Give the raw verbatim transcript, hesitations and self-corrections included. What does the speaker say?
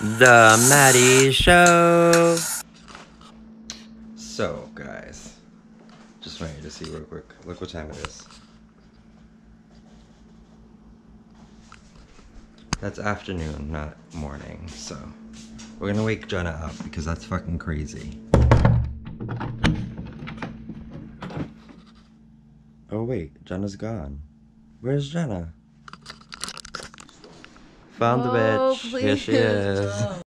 The Maddie Show. So, guys, just want you to see real quick. Look what time it is. That's afternoon, not morning. So, we're gonna wake Jenna up because that's fucking crazy. Oh wait, Jenna's gone. Where's Jenna? Found the Oh, bitch. Here she is. don't.